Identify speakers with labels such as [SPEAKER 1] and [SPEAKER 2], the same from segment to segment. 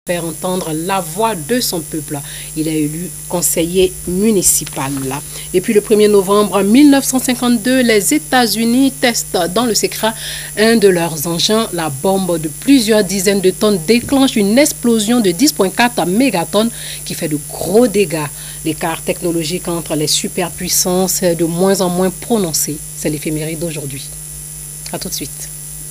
[SPEAKER 1] faire entendre la voix de son peuple. Il est élu conseiller municipal. Et puis le 1er novembre 1952, les États-Unis testent dans le secret un de leurs engins. La bombe de plusieurs dizaines de tonnes déclenche une explosion de 10,4 mégatonnes qui fait de gros dégâts. L'écart technologique entre les superpuissances est de moins en moins prononcé. C'est l'éphéméride d'aujourd'hui. A tout de suite.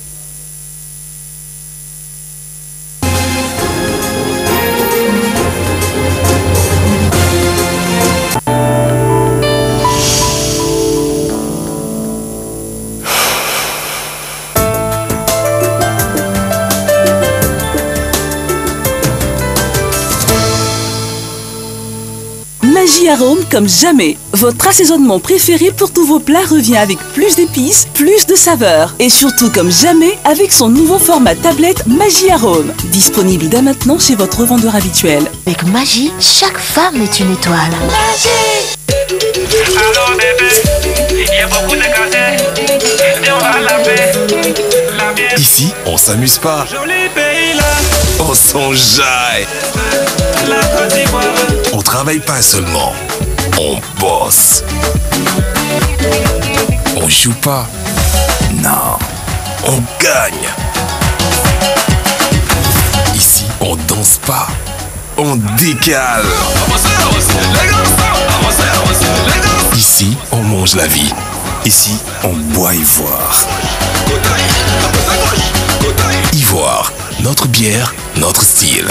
[SPEAKER 2] Magie Arôme comme jamais. Votre assaisonnement préféré pour tous vos plats revient avec plus d'épices, plus de saveurs. Et surtout comme jamais avec son nouveau format tablette Magie Arôme. Disponible dès maintenant chez votre revendeur habituel.
[SPEAKER 3] Avec Magie, chaque femme est une étoile. Magie!
[SPEAKER 4] Alors bébé, il y a beaucoup de gâteaux. Viens, on va la paix.
[SPEAKER 5] Ici, on s'amuse pas.
[SPEAKER 4] Joli pays là.
[SPEAKER 5] On s'enjaille.
[SPEAKER 4] La Côte d'Ivoire.
[SPEAKER 5] On travaille pas seulement, on bosse. On joue pas, non, on gagne. Ici, on danse pas, on décale. Ici, on mange la vie. Ici, on boit Ivoire. Ivoire, notre bière, notre style.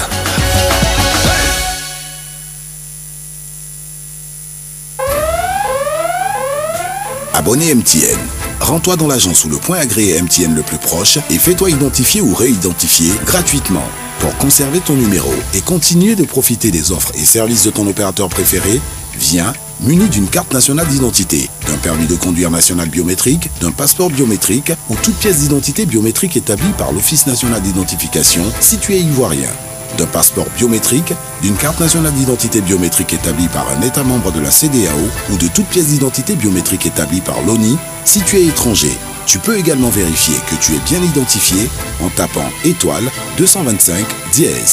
[SPEAKER 6] Abonné MTN. Rends-toi dans l'agence ou le point agréé MTN le plus proche et fais-toi identifier ou réidentifier gratuitement pour conserver ton numéro et continuer de profiter des offres et services de ton opérateur préféré. Viens muni d'une carte nationale d'identité, d'un permis de conduire national biométrique, d'un passeport biométrique ou toute pièce d'identité biométrique établie par l'Office national d'identification si tu es ivoirien. D'un passeport biométrique, d'une carte nationale d'identité biométrique établie par un État membre de la CEDEAO ou de toute pièce d'identité biométrique établie par l'ONI si tu es étranger. Tu peux également vérifier que tu es bien identifié en tapant étoile 225 dièse.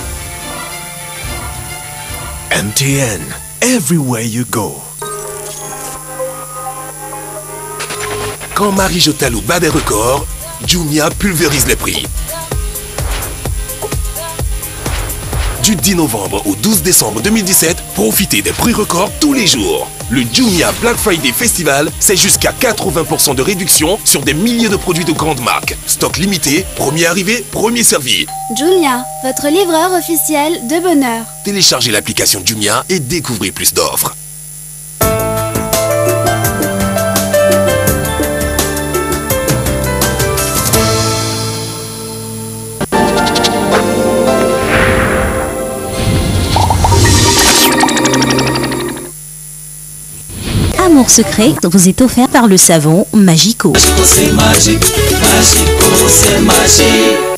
[SPEAKER 5] MTN, everywhere you go. Quand Marie Jotalou bat des records, Jumia pulvérise les prix. Du 10 novembre au 12 décembre 2017, profitez des prix records tous les jours. Le Jumia Black Friday Festival, c'est jusqu'à 80% de réduction sur des milliers de produits de grandes marques. Stock limité, premier arrivé, premier servi.
[SPEAKER 7] Jumia, votre livreur officiel de bonheur.
[SPEAKER 5] Téléchargez l'application Jumia et découvrez plus d'offres.
[SPEAKER 3] Amour secret vous est offert par le savon Magico.
[SPEAKER 8] C'est magique, Magico, c'est magique.